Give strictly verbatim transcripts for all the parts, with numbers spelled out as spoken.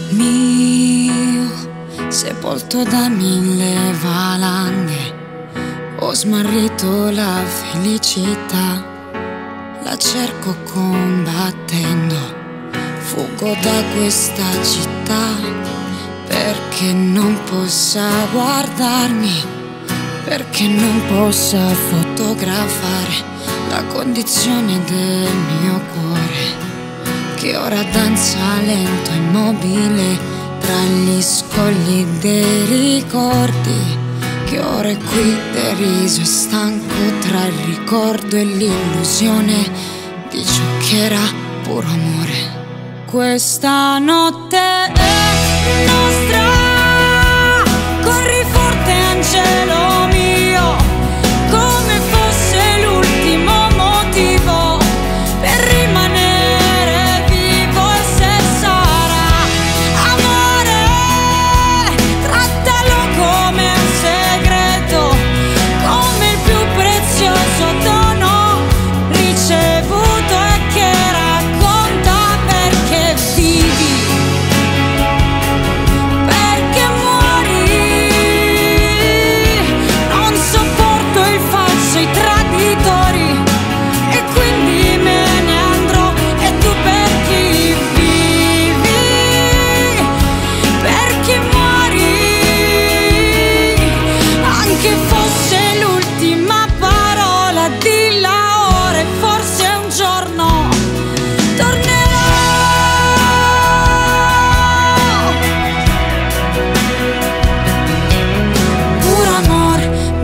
mio, sepolto da mille valanghe, ho smarrito la felicità, la cerco combattendo, fuggo da questa città, perché non possa guardarmi, perché non possa fotografare la condizione del mio cuore, che ora danza lento e immobile tra gli scogli dei ricordi, che ora è qui deriso e stanco tra il ricordo e l'illusione di ciò che era puro amore. Questa notte è nostra, corri forte angelo mio, come fosse l'ultimo motivo per rimanere vivo. E se sarà amore, trattalo come un segreto, come il più prezioso dono ricevuto e che racconta perché vivi, perché muori. Non sopporto il falso, i traditori, e quindi me ne andrò. E tu per chi vivi, perché muori, anche fosse l'ultima parola, dilla ora e forse un giorno tornerò. Puro amor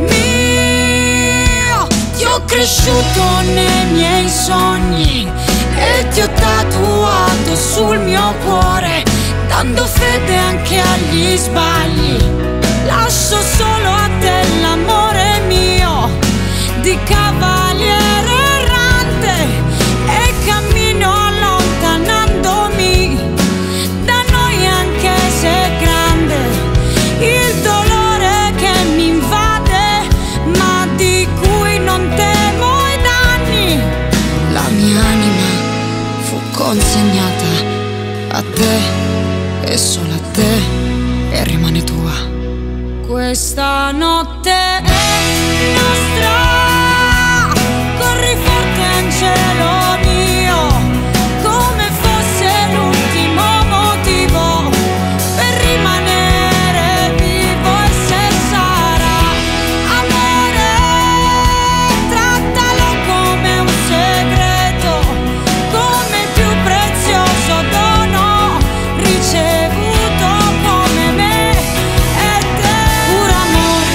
mio, ti ho cresciuto nei miei sogni e ti ho tatuato sul mio cuore, dando fede anche agli sbagli. Lascio solo a te l'amore mio di cavaliere errante e cammino allontanandomi da noi, anche se è grande il dolore che mi invade, ma di cui non temo i danni. La mia anima fu consegnata a te e solo a te, e rimane tua. Questa notte è nostra, corri forte angelo mio, come fosse l'ultimo motivo per rimanere vivo. E se sarà amore, trattalo come un segreto, come il più prezioso dono ricevuto come me e te. Puro amor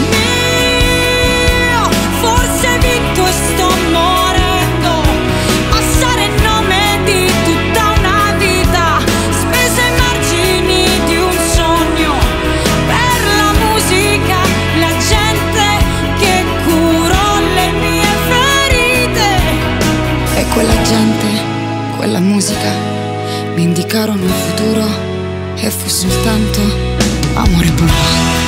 mio, forse hai vinto e sto morendo, ma sarà il nome di tutta una vita spesa ai margini di un sogno, per la musica, la gente che curò le mie ferite. E quella gente, quella musica mi indicarono il futuro, e fu soltanto amore puro.